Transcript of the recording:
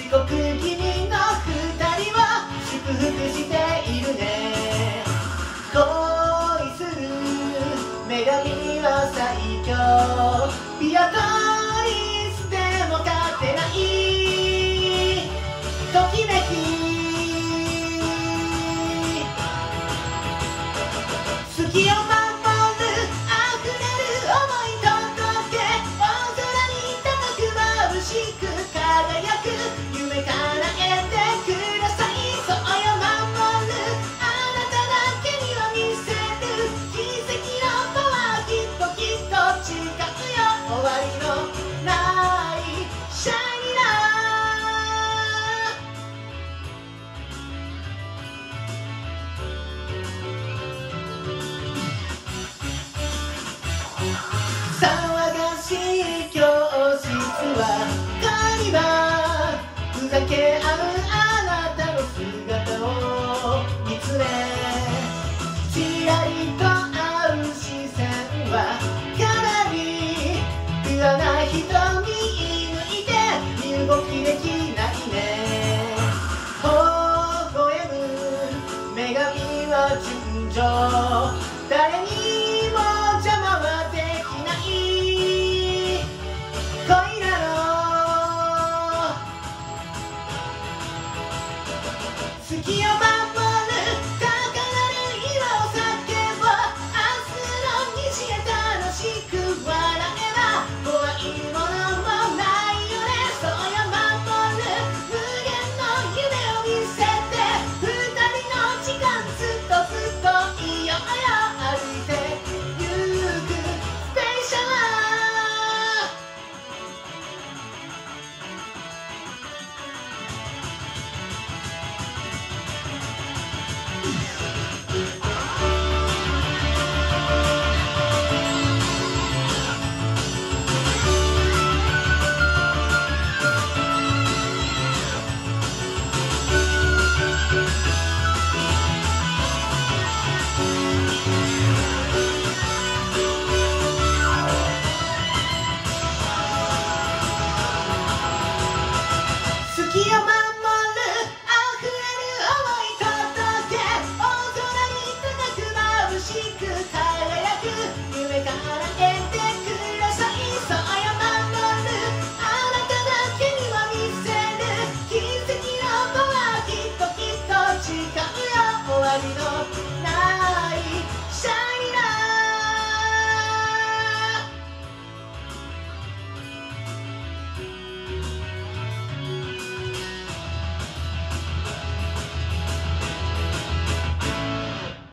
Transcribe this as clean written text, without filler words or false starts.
遅刻気味の二人は祝福しているね。恋する女神は最強、ビアトリスでも勝てないときめき。好きを守るあふれる想い届け、大空に高く眩しく輝く夢叶えてください。そうよ守るあなただけには見せる奇跡のパワー、きっときっと近くよ。終わりのないシャイニーラ騒がしい教室は会話ふざけ合うあなたの姿を見つめ、ちらりと合う視線はかなり不安な瞳抜いて身動きできないね。微笑む女神は純情、誰にも邪魔はできない恋なの。好きを守る高鳴る岩を叫ぼう、明日の虹へ楽しく笑えば怖いものもないよね。そうよ守る無限の夢を見せて、二人の時間ずっとずっといようよ。歩いてゆくステーション好きを守るあふれる想い届け、大空に高く眩しく輝